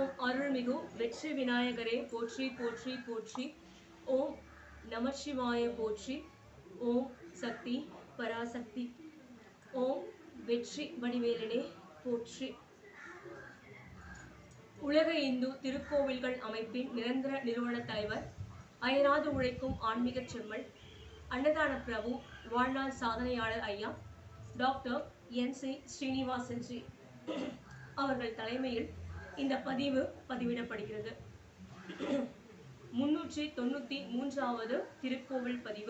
ஓம் அருள்மிகு வெற்றி விநாயகரே போற்றி போற்றி போற்றி. ஓம் நமசிவாய போற்றி. ஓம் சக்தி பராசக்தி. ஓம் வெற்றி வடிவேலனே போற்றி. உலக இந்து திருக்கோவில்கள் அமைப்பின் நிரந்தர நிறுவன தலைவர், அயராது உழைக்கும் ஆன்மீக செம்மல், அன்னதான பிரபு, வாழ்நாள் சாதனையாளர் ஐயா டாக்டர் NC Seenivasan Guruji அவர்கள் தலைமையில் இந்த பதிவு பதிவிடப்படுகிறது. 393வது திருக்கோவில் பதிவு.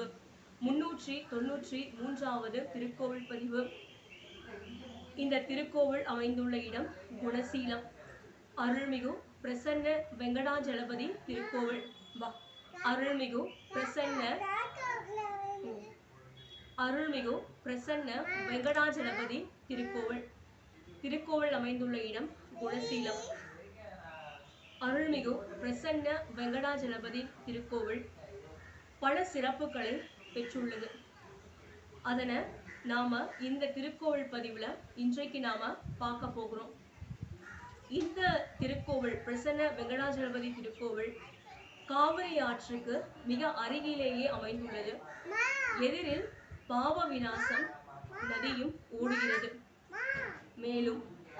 393வது திருக்கோவில் பதிவு. இந்த திருக்கோவில் அமைந்துள்ள இடம் குணசீலம். அருள்மிகு பிரசன்ன வெங்கடாஜலபதி திருக்கோவில். அருள்மிகு பிரசன்ன வெங்கடாஜலபதி திருக்கோவில். திருக்கோவில் அமைந்துள்ள இடம் குணசீலம். அருள்மிகு பிரசன்ன வெங்கடாஜலபதி திருக்கோவில் பல சிறப்புகளை பெற்றுள்ளது. அதனை நாம இந்த திருக்கோவில் பதிவுல இன்றைக்கு நாம பார்க்க போகிறோம். இந்த திருக்கோவில் பிரசன்ன வெங்கடாஜலபதி திருக்கோவில் காவிரி ஆற்றுக்கு மிக அருகிலேயே அமைந்துள்ளது. எதிரில் பாவ விநாசம் நதியும் ஓடுகிறது. மேலும்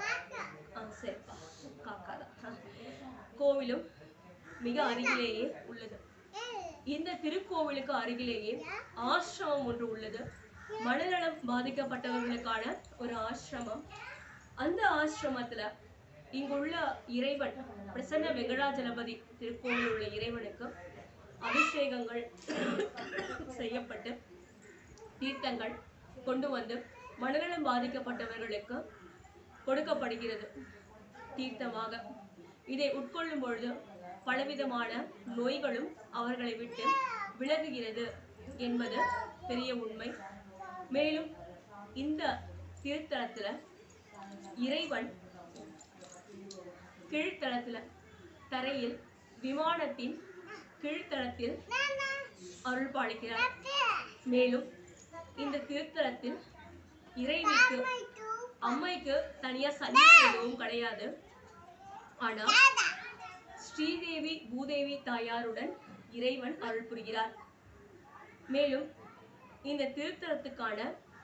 கோவிலும் மிக அருகிலேயே உள்ளது. இந்த திருக்கோவிலுக்கு அருகிலேயே ஆசிரமம் ஒன்று உள்ளது. மனநலம் பாதிக்கப்பட்டவர்களுக்கான ஒரு ஆசிரமம். அந்த ஆசிரமத்துல இங்குள்ள இறைவன் பிரசன்ன வெங்கடாஜலபதி திருக்கோவில் உள்ள இறைவனுக்கு அபிஷேகங்கள் செய்யப்பட்டு தீர்த்தங்கள் கொண்டு வந்து மனநலம் பாதிக்கப்பட்டவர்களுக்கு கொடுக்கப்படுகிறது தீர்த்தமாக. இதை உட்கொள்ளும் பொழுது பலவிதமான நோய்களும் அவர்களை விட்டு விலகுகிறது என்பது பெரிய உண்மை. மேலும் இந்த திருத்தலத்துல இறைவன் கீழ்த்தளத்துல தரையில் விமானத்தின் கீழ்த்தளத்தில் அருள் பாலிக்கிறார். மேலும் இந்த திருத்தலத்தில் இறைவிக்கு அம்மைக்கு தனியா சன்னிதி எதுவும் கிடையாது. ஆனா ஸ்ரீதேவி பூதேவி தாயாருடன் இறைவன் அருள் புரிகிறார். மேலும் இந்த திருத்தலத்துக்கான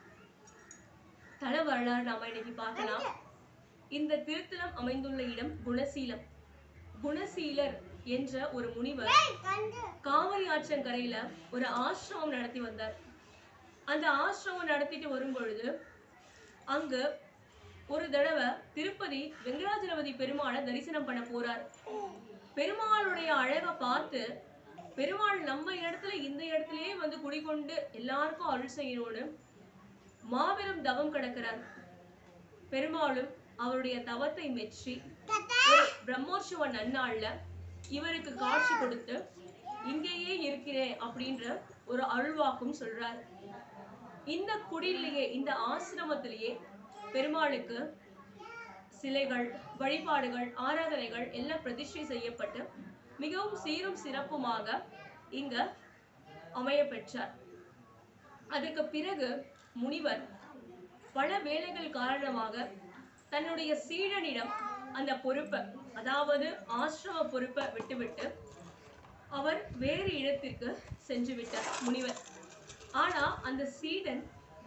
தல வரலாறு நாம இன்னைக்கு பார்க்கலாம். இந்த திருத்தலம் அமைந்துள்ள இடம் குணசீலம். குணசீலர் என்ற ஒரு முனிவர் காவிரி ஆற்றங்கரையில ஒரு ஆசிரமம் நடத்தி வந்தார். அந்த ஆசிரமம் நடத்திட்டு வரும் பொழுது அங்கு ஒரு தடவை திருப்பதி வெங்கடாஜலபதி பெருமாளை தரிசனம் பண்ண போறார். பெருமாளுடைய அழகை பார்த்து பெருமாள் நம்ம இடத்துல இந்த இடத்துலயே வந்து குடிகொண்டு எல்லாருக்கும் அருள் செய்யணும்னு மாபெரும் தவம் கிடக்கிறார். பெருமாளும் அவருடைய தவத்தை மெச்சி ஒரு பிரம்மோற்சவ நன்னாள்ல இவருக்கு காட்சி கொடுத்து இங்கேயே இருக்கிறேன் அப்படின்ற ஒரு அருள்வாக்கும் சொல்றார். இந்த குடியிலேயே இந்த ஆசிரமத்திலேயே பெருமாளுக்கு சிலைகள், வழிபாடுகள், ஆராதனைகள் எல்லாம் பிரதிஷ்டை செய்யப்பட்டு மிகவும் சீரும் சிறப்புமாக இங்க அமைய பெற்றார். அதுக்கு பிறகு முனிவர் பல வேலைகள் காரணமாக தன்னுடைய சீடனிடம் அந்த பொறுப்பை, அதாவது ஆசிரம பொறுப்பை விட்டுவிட்டு அவர் வேறு இடத்திற்கு சென்று விட்டார் முனிவர். ஆனா அந்த சீடன்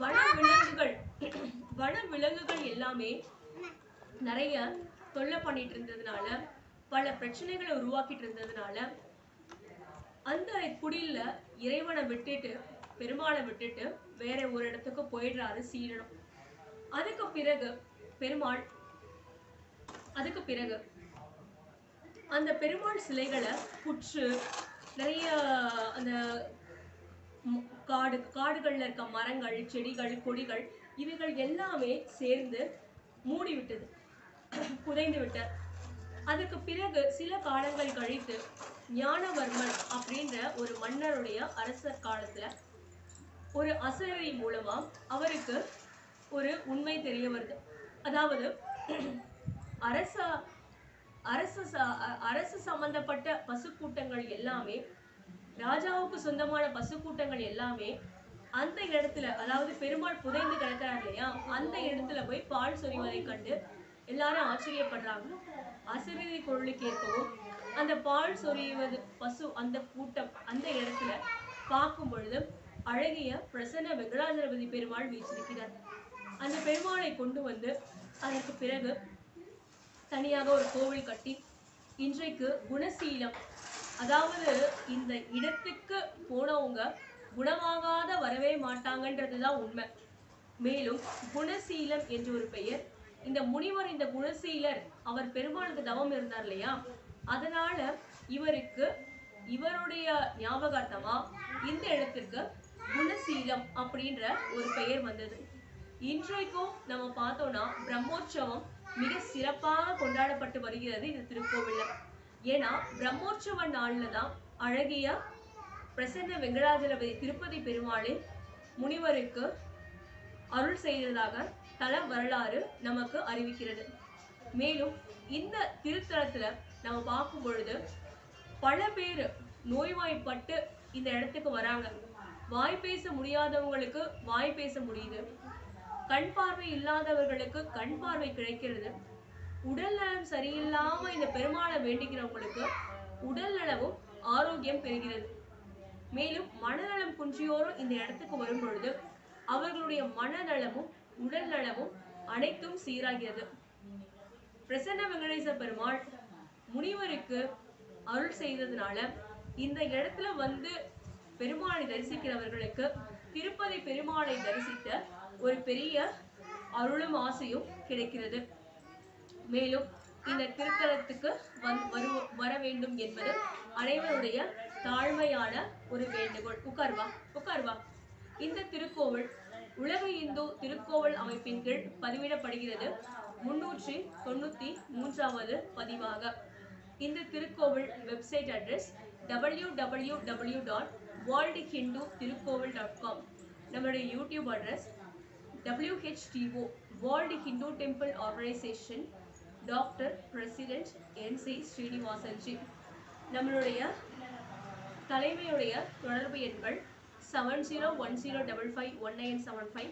வன விலங்குகள் எல்லாமே நிறைய தொல்லை பண்ணிட்டு இருந்ததுனால, பல பிரச்சனைகளை உருவாக்கிட்டு இருந்ததுனால அந்த குடியில இறைவனை விட்டுட்டு பெருமாளை விட்டுட்டு வேற ஒரு இடத்துக்கு போயிடுறாரு சீடனும். அதுக்கு பிறகு அந்த பெருமாள் சிலைகளை புற்று, நிறைய அந்த காடுகள்ல இருக்க மரங்கள், செடிகள், கொடிகள் இவைகள் எல்லாமே சேர்ந்து மூடிவிட்டது, புதைந்து விட்டார். அதுக்கு பிறகு சில காலங்கள் கழித்து ஞானவர்மன் அப்படின்ற ஒரு மன்னருடைய அரசர் காலத்துல ஒரு அசுரரி மூலமா அவருக்கு ஒரு உண்மை தெரிய வருது. அதாவது அரசு சம்பந்தப்பட்ட பசுக்கூட்டங்கள் எல்லாமே, ராஜாவுக்கு சொந்தமான பசுக்கூட்டங்கள் எல்லாமே அந்த இடத்துல, அதாவது பெருமாள் புதைந்து கிடக்கிறார் இல்லையா, அந்த இடத்துல போய் பால் சொரிவதை கண்டு எல்லாரும் ஆச்சரியப்படுறாங்க. அசுரரி பொருளுக்கு ஏற்பவும் அந்த பால் சொரிவது பசு அந்த கூட்டம் அந்த இடத்துல பார்க்கும் பொழுது அழகிய பிரசன்ன வெங்கடாஜலபதி பெருமாள் வீச்சிருக்கிறார். அந்த பெருமாளை கொண்டு வந்து அதற்கு பிறகு தனியாக ஒரு கோவில் கட்டி இன்றைக்கு குணசீலம், அதாவது இந்த இடத்துக்கு போனவங்க குணமாகாத வரவே மாட்டாங்கன்றதுதான் உண்மை. மேலும் குணசீலம் என்ற ஒரு பெயர், இந்த முனிவர் இந்த குணசீலர் அவர் பெருமாளுக்கு தவம் இருந்தார் இல்லையா, அதனால இவருக்கு இவருடைய ஞாபகார்த்தமா இந்த இடத்திற்கு குணசீலம் அப்படின்ற ஒரு பெயர் வந்தது. இன்றைக்கும் நம்ம பார்த்தோம்னா பிரம்மோற்சவம் மிக சிறப்பாக கொண்டாடப்பட்டு வருகிறது இந்த திருக்கோவில்ல. ஏன்னா பிரம்மோற்சவ நாள்ல தான் அழகிய பிரசன்ன வெங்கடாஜலபதி திருப்பதி பெருமாளின் முனிவருக்கு அருள் செய்ததாக தல வரலாறு நமக்கு அறிவிக்கிறது. மேலும் இந்த திருத்தலத்துல நம்ம பார்க்கும் பொழுது பல பேர் நோய்வாய்ப்பட்டு இந்த இடத்துக்கு வராங்க. வாய் பேச முடியாதவங்களுக்கு வாய் பேச முடியுது, கண் பார்வை இல்லாதவர்களுக்கு கண் பார்வை கிடைக்கிறது, உடல் நலம் சரியில்லாம இந்த பெருமாளை வேண்டிக்கிறவங்களுக்கு உடல் நலமும் ஆரோக்கியம் பெறுகிறது. மேலும் மனநலம் குன்றியோரும் இந்த இடத்துக்கு வரும் பொழுது அவர்களுடைய மனநலமும் உடல் நலமும் அனைத்தும் சீராகிறது. பிரசன்ன வெங்கடேச பெருமாள் முனிவருக்கு அருள் செய்ததுனால இந்த இடத்துல வந்து பெருமாளை தரிசிக்கிறவர்களுக்கு திருப்பதி பெருமாளை தரிசித்த ஒரு பெரிய அருளும் ஆசையும் கிடைக்கிறது. மேலும் இந்த திருத்தலத்துக்கு வர வேண்டும் என்பது அனைவருடைய தாழ்மையான ஒரு வேண்டுகோள். உட்கார்வா. இந்த திருக்கோவில் உலக இந்து திருக்கோவில் அமைப்பின் கீழ் பதிவிடப்படுகிறது 393வது பதிவாக. இந்த திருக்கோவில் வெப்சைட் அட்ரஸ் www.worldhinduthirukkovil.com. நம்மளுடைய YouTube address WHTO World Hindu Temple Organization doctor president NC Seenivasan Guruji. நம்மளுடைய தலைமையுடைய தொடர்பு எண்கள் 7010551975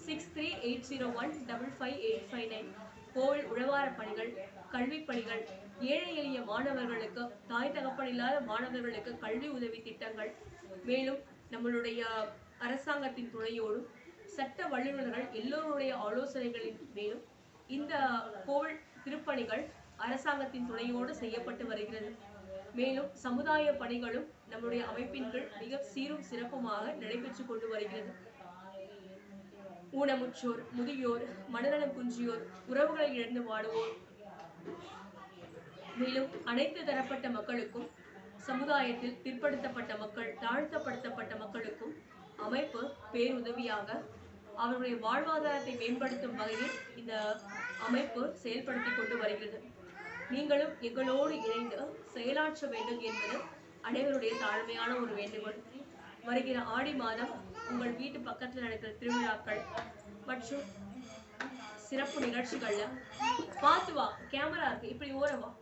6380155859. கோவில் உழவார பணிகள், கல்வி பணிகள், ஏழை எளிய மாணவர்களுக்கு, தாய் தகப்பன் இல்லாத மாணவர்களுக்கு கல்வி உதவி திட்டங்கள், மேலும் நம்மளுடைய அரசாங்கத்தின் துணையோடும் சட்ட வல்லுநர்கள் எல்லோருடைய ஆலோசனைகளின் மேலும் இந்த கோவில் திருப்பணிகள் அரசாங்கத்தின் துணையோடு செய்யப்பட்டு வருகிறது. மேலும் சமுதாய பணிகளும் நம்முடைய அமைப்பின் கீழ் மிக சீரும் சிறப்புமாக நடைபெற்று கொண்டு வருகிறது. ஊனமுற்றோர், முதியோர், மனநலம் குன்றியோர், உறவுகளை இழந்து வாடுவோர், மேலும் அனைத்து தரப்பட்ட மக்களுக்கும், சமுதாயத்தில் பிற்படுத்தப்பட்ட மக்கள், தாழ்த்தப்படுத்தப்பட்ட மக்களுக்கும் அமைப்பு பேருதவியாக அவருடைய வாழ்வாதாரத்தை மேம்படுத்தும் வகையில் இந்த அமைப்பு செயல்படுத்தி கொண்டு வருகிறது. நீங்களும் எங்களோடு இணைந்து செயலாற்ற வேண்டும் என்பது அனைவருடைய தாழ்மையான ஒரு வேண்டுகோள். வருகிற ஆடி மாதம் உங்கள் வீட்டு பக்கத்தில் நடக்கிற திருவிழாக்கள் மற்றும் சிறப்பு நிகழ்ச்சிகள்ல பார்த்து வா, கேமரா இருக்கு, இப்படி ஓரவா.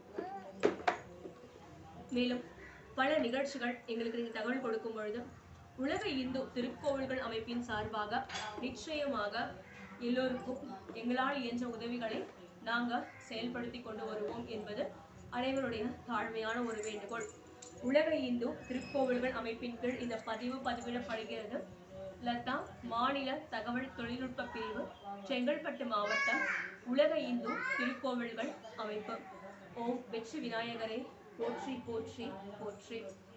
மேலும் பல நிகழ்ச்சிகள் எங்களுக்கு நீங்க தகவல் கொடுக்கும் பொழுது உலக இந்து திருக்கோவில்கள் அமைப்பின் சார்பாக நிச்சயமாக எல்லோருக்கும் எங்களால் இயன்ற உதவிகளை நாங்கள் செயல்படுத்தி கொண்டு வருவோம் என்பது அனைவருடைய தாழ்மையான ஒரு வேண்டுகோள். உலக இந்து திருக்கோவில்கள் அமைப்பின் கீழ் இந்த பதிவிடப்படுகிறது. லதா மாநில தகவல் தொழில்நுட்ப பிரிவு, செங்கல்பட்டு மாவட்டம், உலக இந்து திருக்கோவில்கள் அமைப்பு. ஓம் வெற்றி விநாயகரே போற்றி போற்றி போற்றி.